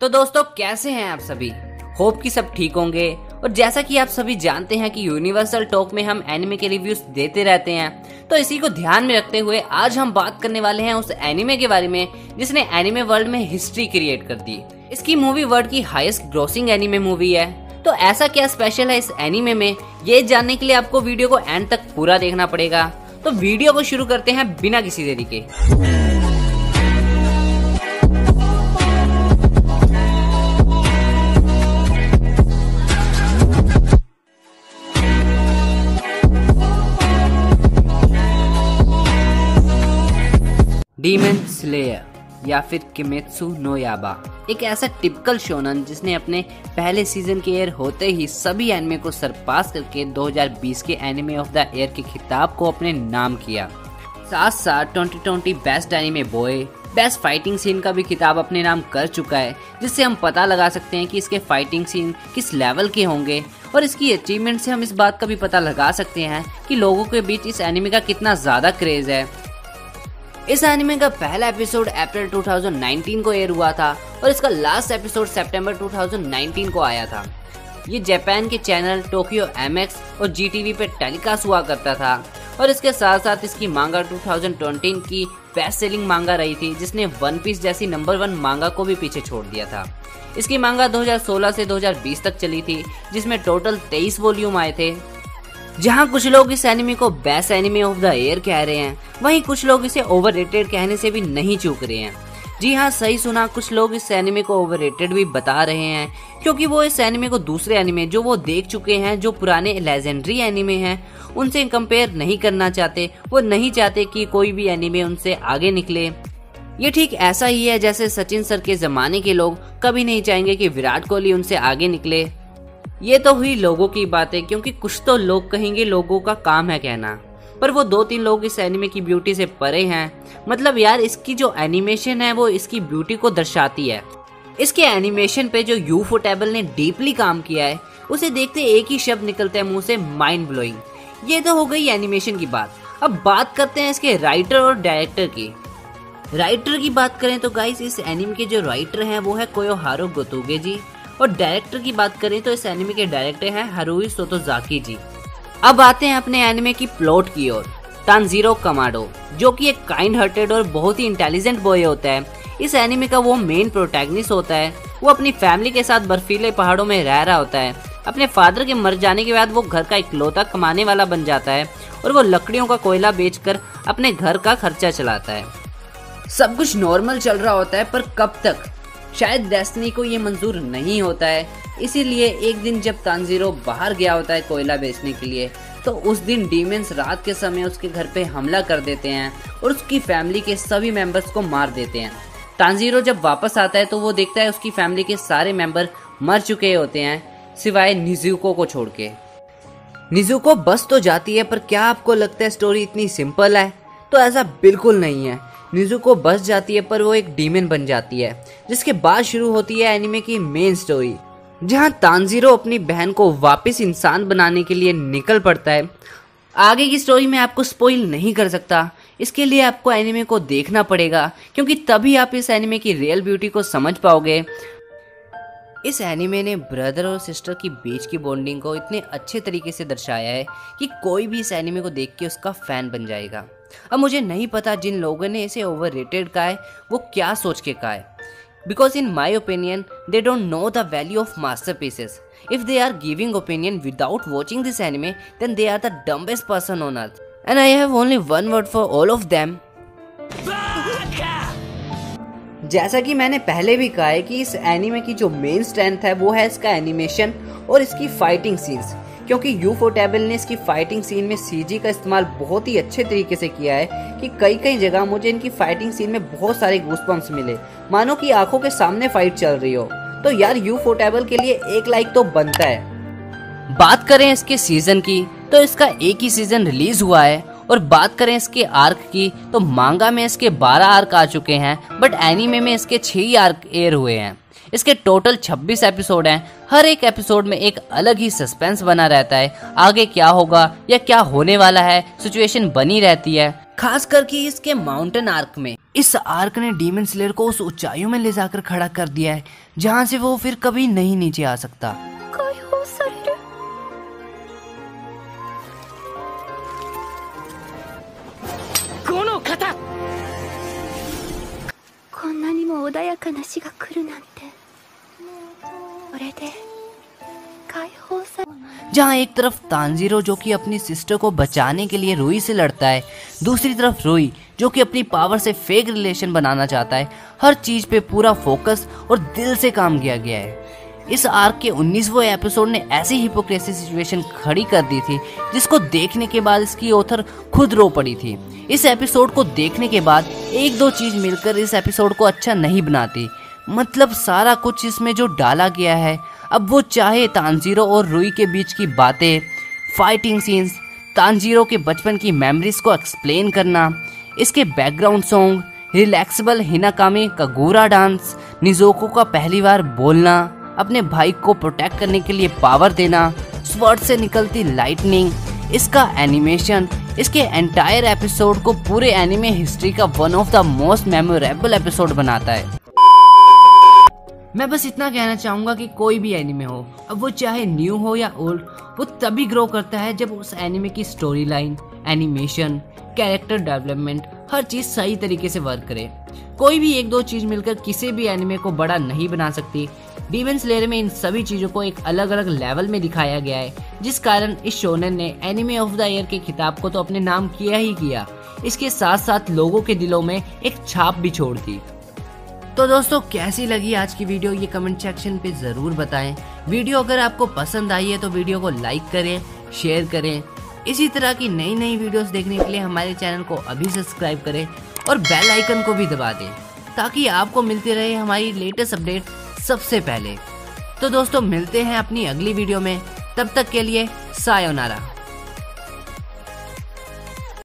तो दोस्तों कैसे हैं आप सभी। होप कि सब ठीक होंगे। और जैसा कि आप सभी जानते हैं कि यूनिवर्सल टॉक में हम एनिमे के रिव्यूज देते रहते हैं, तो इसी को ध्यान में रखते हुए आज हम बात करने वाले हैं उस एनिमे के बारे में जिसने एनिमे वर्ल्ड में हिस्ट्री क्रिएट कर दी। इसकी मूवी वर्ल्ड की हाईएस्ट ग्रोसिंग एनिमे मूवी है। तो ऐसा क्या स्पेशल है इस एनिमे में, ये जानने के लिए आपको वीडियो को एंड तक पूरा देखना पड़ेगा। तो वीडियो को शुरू करते हैं बिना किसी देरी के। डीमन स्लेयर या फिर किमेत्सु नो याइबा एक ऐसा टिपिकल शोनन जिसने अपने पहले सीजन के एयर होते ही सभी एनिमे को सरपास करके 2020 के एनिमे ऑफ द ईयर के खिताब को अपने नाम किया। साथ साथ 2020 best anime boy, best fighting scene का भी खिताब अपने नाम कर चुका है, जिससे हम पता लगा सकते हैं कि इसके फाइटिंग सीन किस लेवल के होंगे। और इसकी अचीवमेंट से हम इस बात का भी पता लगा सकते हैं कि लोगों के बीच इस एनिमे का कितना ज्यादा क्रेज है। इस एनिमे का पहला एपिसोड अप्रैल 2019 को एयर हुआ था और इसका लास्ट एपिसोड सितंबर 2019 को आया था। ये जापान के चैनल टोक्यो MX और GTV पे टेलीकास्ट हुआ करता था। और इसके साथ साथ इसकी मांगा 2020 की बेस्ट सेलिंग मांगा रही थी, जिसने वन पीस जैसी नंबर 1 मांगा को भी पीछे छोड़ दिया था। इसकी मांगा 2016 से 2020 तक चली थी, जिसमें टोटल 23 वॉल्यूम आए थे। जहां कुछ लोग इस एनिमे को best anime of the year कह रहे हैं, वहीं कुछ लोग इसे ओवररेटेड कहने से भी नहीं चूक रहे हैं। जी हाँ, सही सुना, कुछ लोग इस एनिमे को ओवररेटेड भी बता रहे हैं, क्योंकि वो इस एनिमे को दूसरे एनिमे जो वो देख चुके हैं, जो पुराने लेजेंडरी एनिमे हैं, उनसे कंपेयर नहीं करना चाहते। वो नहीं चाहते कि कोई भी एनिमे उनसे आगे निकले। ये ठीक ऐसा ही है जैसे सचिन सर के जमाने के लोग कभी नहीं चाहेंगे कि विराट कोहली उनसे आगे निकले। ये तो हुई लोगों की बातें, क्योंकि कुछ तो लोग कहेंगे, लोगों का काम है कहना, पर वो 2-3 लोग इस एनिमे की ब्यूटी से परे हैं। मतलब यार, इसकी जो एनिमेशन है वो इसकी ब्यूटी को दर्शाती है। इसके एनिमेशन पे जो यूफोटेबल ने डीपली काम किया है, उसे देखते एक ही शब्द निकलता है मुंह से, माइंड ब्लोइंग। ये तो हो गई एनिमेशन की बात। अब बात करते हैं इसके राइटर और डायरेक्टर की। राइटर की बात करें तो गाइस, इस एनिमे के जो राइटर हैं वो है कोयोहारो गोतोगे जी, और डायरेक्टर की बात करें तो इस एनिमे के डायरेक्टर हैं हारुई सोतोजाकी जी। अब आते हैं अपने एनिमे की प्लॉट की ओर। तानजीरो कमाडो, जो कि एक काइंड हार्टेड और बहुत ही इंटेलिजेंट बॉय होता है, इस एनिमे का वो मेन प्रोटैगनिस्ट होता है। वो अपनी फैमिली के साथ बर्फीले पहाड़ों में रह रहा होता है। अपने फादर के मर जाने के बाद वो घर का इकलौता कमाने वाला बन जाता है और वो लकड़ियों का कोयला बेचकर अपने घर का खर्चा चलाता है। सब कुछ नॉर्मल चल रहा होता है, पर कब तक? शायद डेस्टिनी को ये मंजूर नहीं होता है। इसीलिए एक दिन जब तानजीरो बाहर गया होता है कोयला बेचने के लिए, तो उस दिन डीमंस रात के समय उसके घर पे हमला कर देते हैं और उसकी फैमिली के सभी मेंबर्स को मार देते हैं। तानजीरो जब वापस आता है तो वो देखता है उसकी फैमिली के सारे मेंबर मर चुके होते हैं, सिवाय निजुको को छोड़ के। निजुको बस तो जाती है, पर क्या आपको लगता है स्टोरी इतनी सिंपल है? तो ऐसा बिल्कुल नहीं है। निजुको बस जाती है, पर वो एक डीमन बन जाती है, जिसके बाद शुरू होती है एनिमे की मेन स्टोरी, जहां तानजीरो अपनी बहन को वापस इंसान बनाने के लिए निकल पड़ता है। आगे की स्टोरी मैं आपको स्पॉइल नहीं कर सकता, इसके लिए आपको एनिमे को देखना पड़ेगा, क्योंकि तभी आप इस एनिमे की रियल ब्यूटी को समझ पाओगे। इस एनिमे ने ब्रदर और सिस्टर की बीच की बॉन्डिंग को इतने अच्छे तरीके से दर्शाया है कि कोई भी इस एनिमे को देख के उसका फैन बन जाएगा। अब मुझे नहीं पता जिन लोगों ने इसे ओवररेटेड कहा है वो क्या सोच के कहा है, because in my opinion they don't know the value of masterpieces. If they are giving opinion without watching this anime, then they are the dumbest person on earth, and I have only one word for all of them. जैसा कि मैंने पहले भी कहा है कि इस anime की जो मेन स्ट्रेंथ है वो है इसका एनिमेशन और इसकी फाइटिंग सीन्स, क्योंकि यूफोटेबल ने इसकी फाइटिंग सीन में CG का इस्तेमाल बहुत ही अच्छे तरीके से किया है कि कई जगह मुझे इनकी फाइटिंग सीन में बहुत सारे गूज़बम्प्स मिले, मानो कि आंखों के सामने फाइट चल रही हो। तो यार, यूफोटेबल के लिए 1 लाइक तो बनता है। बात करें इसके सीजन की, तो इसका एक ही सीजन रिलीज हुआ है, और बात करें इसके आर्क की, तो मांगा में इसके 12 आर्क आ चुके हैं, बट एनीमे में इसके 6 ही आर्क एयर हुए हैं। इसके टोटल 26 एपिसोड हैं। हर एक एपिसोड में एक अलग ही सस्पेंस बना रहता है, आगे क्या होगा या क्या होने वाला है, सिचुएशन बनी रहती है। खास करके इसके माउंटेन आर्क में। इस आर्क ने डीमन स्लेयर को उस ऊंचाइयों में ले जाकर खड़ा कर दिया है जहां से वो फिर कभी नहीं नीचे आ सकता। जहाँ एक तरफ तांजीरो जो कि अपनी सिस्टर को बचाने के लिए रुई से लड़ता है, दूसरी तरफ रुई जो कि अपनी पावर से फेक रिलेशन बनाना चाहता है। हर चीज पे पूरा फोकस और दिल से काम किया गया है। इस आर्क के 19वें एपिसोड ने ऐसी हिपोक्रेसी सिचुएशन खड़ी कर दी थी जिसको देखने के बाद इसकी ऑथर खुद रो पड़ी थी। इस एपिसोड को देखने के बाद एक दो चीज मिलकर इस एपिसोड को अच्छा नहीं बनाती। मतलब सारा कुछ इसमें जो डाला गया है, अब वो चाहे तांजीरो और रुई के बीच की बातें, फाइटिंग सीन्स, तांजीरो के बचपन की मेमोरीज को एक्सप्लेन करना, इसके बैकग्राउंड सॉन्ग, रिलैक्सेबल हिनाकामी का गोरा डांस, निज़ोको का पहली बार बोलना, अपने भाई को प्रोटेक्ट करने के लिए पावर देना, स्वॉर्ड से निकलती लाइटनिंग, इसका एनिमेशन इसके एंटायर एपिसोड को पूरे एनिमे हिस्ट्री का one of the most memorable episode बनाता है। मैं बस इतना कहना चाहूँगा कि कोई भी एनिमे हो, अब वो चाहे न्यू हो या ओल्ड, वो तभी ग्रो करता है जब उस एनिमे की story line, animation, character development, हर चीज़ सही तरीके से वर्क करे। कोई भी एक दो चीज़ मिलकर किसी भी एनिमे को बड़ा नहीं बना सकती। डीमन स्लेयर में इन सभी चीज़ों को एक अलग अलग लेवल में दिखाया गया है, जिस कारण इस शोनेन ने एनिमे ऑफ द ईयर के खिताब को तो अपने नाम किया ही किया, इसके साथ साथ लोगों के दिलों में एक छाप भी छोड़ दी। तो दोस्तों, कैसी लगी आज की वीडियो ये कमेंट सेक्शन पे ज़रूर बताएं। वीडियो अगर आपको पसंद आई है तो वीडियो को लाइक करें, शेयर करें। इसी तरह की नई नई वीडियोस देखने के लिए हमारे चैनल को अभी सब्सक्राइब करें और बेल आइकन को भी दबा दें ताकि आपको मिलती रहे हमारी लेटेस्ट अपडेट सबसे पहले। तो दोस्तों, मिलते हैं अपनी अगली वीडियो में, तब तक के लिए सायोनारा।